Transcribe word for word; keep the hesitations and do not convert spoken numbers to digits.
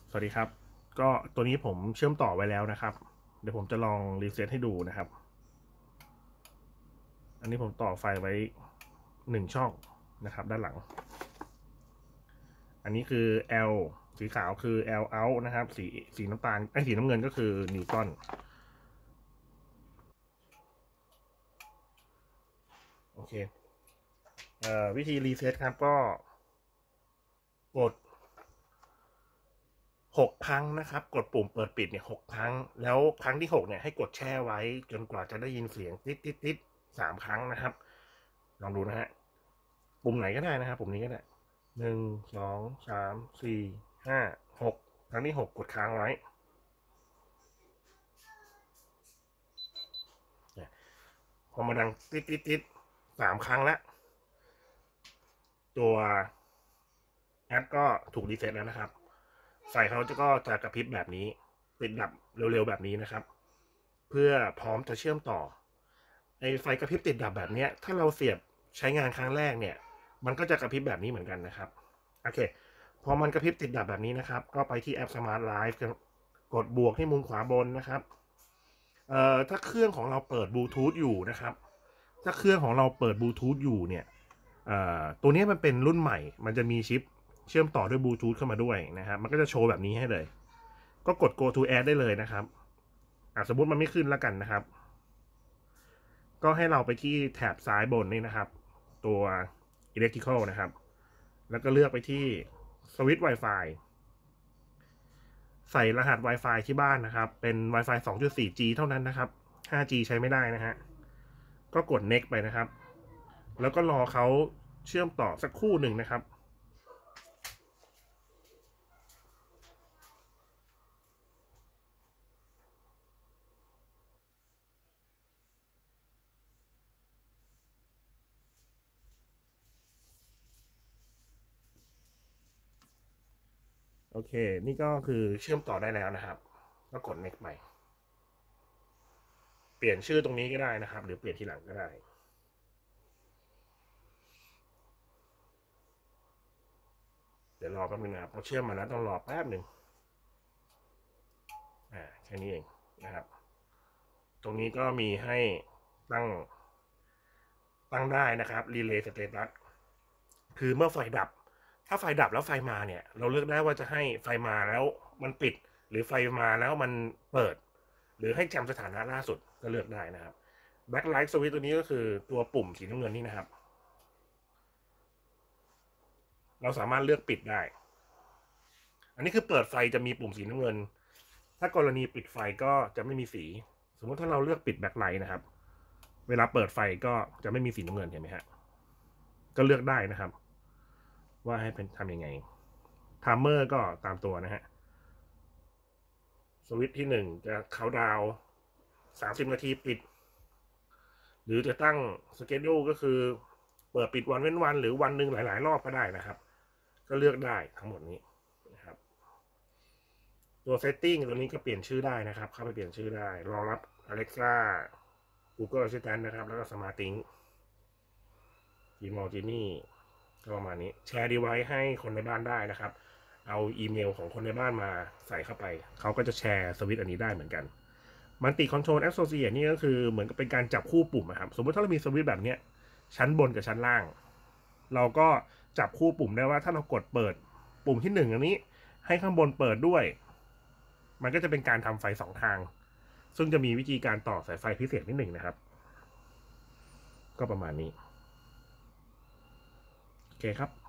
สวัสดีครับก็ตัวนี้ผมเชื่อมต่อไว้แล้วนะครับเดี๋ยวผมจะลองรีเซ็ตให้ดูนะครับอันนี้ผมต่อไฟไว้หนึ่งช่องนะครับด้านหลังอันนี้คือ L สีขาวคือ L out นะครับสีสีน้ำตาลไอ้สีน้ำเงินก็คือนิวตันโอเคเอ่อวิธีรีเซ็ตครับก็กดหกครั้งนะครับกดปุ่มเปิดปิดเนี่ยหกครั้งแล้วครั้งที่หกเนี่ยให้กดแช่ไว้จนกว่าจะได้ยินเสียงติดติดติดสามครั้งนะครับลองดูนะฮะปุ่มไหนก็ได้นะครับปุ่มนี้ก็ได้หนึ่งสองสามสี่ห้าหกครั้งที่หกกดค้างไว้พอมาดังติดติดติดสามครั้งแล้วตัวแอปก็ถูกรีเซ็ตแล้วนะครับไฟเขาจะก็จะกระพริบแบบนี้ติดดับเร็วๆแบบนี้นะครับเพื่อพร้อมจะเชื่อมต่อไอไฟกระพริบติดดับแบบนี้ถ้าเราเสียบใช้งานครั้งแรกเนี่ยมันก็จะกระพริบแบบนี้เหมือนกันนะครับโอเคพอมันกระพริบติดดับแบบนี้นะครับก็ไปที่แอป Smart Life กดบวกที่มุมขวาบนนะครับเอ่อถ้าเครื่องของเราเปิดบลูทูธอยู่นะครับถ้าเครื่องของเราเปิดบลูทูธอยู่เนี่ยตัวนี้มันเป็นรุ่นใหม่มันจะมีชิปเชื่อมต่อด้วยบลูทูธเข้ามาด้วยนะครับมันก็จะโชว์แบบนี้ให้เลยก็กด go to add ได้เลยนะครับสมมติมันไม่ขึ้นแล้วกันนะครับก็ให้เราไปที่แถบซ้ายบนนี่นะครับตัว electrical นะครับแล้วก็เลือกไปที่สวิตช์ Wi-Fi ใส่รหัส Wi-Fi ที่บ้านนะครับเป็น Wi-Fi สองจุดสี่ จี เท่านั้นนะครับ ห้าจี ใช้ไม่ได้นะฮะก็กด next ไปนะครับแล้วก็รอเขาเชื่อมต่อสักครู่หนึ่งนะครับโอเคนี่ก็คือเชื่อมต่อได้แล้วนะครับก็กด next ใหม่เปลี่ยนชื่อตรงนี้ก็ได้นะครับหรือเปลี่ยนทีหลังก็ได้เดี๋ยวรอแป๊บนึงนะครับพอเชื่อมมาแล้วต้องรอแป๊บหนึ่งอ่าแค่นี้เองนะครับตรงนี้ก็มีให้ตั้งตั้งได้นะครับ relay status คือเมื่อไฟดับถ้าไฟดับแล้วไฟมาเนี่ยเราเลือกได้ว่าจะให้ไฟมาแล้วมันปิดหรือไฟมาแล้วมันเปิดหรือให้จำสถานะล่าสุดก็เลือกได้นะครับ backlight switch ตัวนี้ก็คือตัวปุ่มสีน้ำเงินนี่นะครับเราสามารถเลือกปิดได้อันนี้คือเปิดไฟจะมีปุ่มสีน้ำเงินถ้ากรณีปิดไฟก็จะไม่มีสีสมมติถ้าเราเลือกปิด backlight นะครับเวลาเปิดไฟก็จะไม่มีสีน้ำเงินเห็นไหมฮะก็เลือกได้นะครับว่าให้เป็นทำยังไงไทม์เมอร์ก็ตามตัวนะฮะสวิตช์ที่หนึ่งจะเขาดาวสามสิบนาทีปิดหรือจะตั้งสเกจดูก็คือเปิดปิดวันเว้นวันหรือวันหนึ่งหลายๆรอบก็ได้นะครับก็เลือกได้ทั้งหมดนี้นะครับตัว setting ตัวนี้ก็เปลี่ยนชื่อได้นะครับเข้าไปเปลี่ยนชื่อได้รองรับ Alexa Google Assistant นะครับแล้วก็ SmartThings Gmail Genie ก็ประมาณนี้แชร์ดีไวซ์ให้คนในบ้านได้นะครับเอาอีเมลของคนในบ้านมาใส่เข้าไปเขาก็จะแชร์สวิตช์อันนี้ได้เหมือนกันมันติคอนโทรลแอสโซเชียตนี่ก็คือเหมือนกับเป็นการจับคู่ปุ่มนะครับสมมติถ้าเรามีสวิตช์แบบนี้ชั้นบนกับชั้นล่างเราก็จับคู่ปุ่มได้ว่าถ้าเรากดเปิดปุ่มที่หนึ่งอันนี้ให้ข้างบนเปิดด้วยมันก็จะเป็นการทำไฟสองทางซึ่งจะมีวิธีการต่อสายไฟพิเศษนิดหนึ่งนะครับก็ประมาณนี้โอเคครับ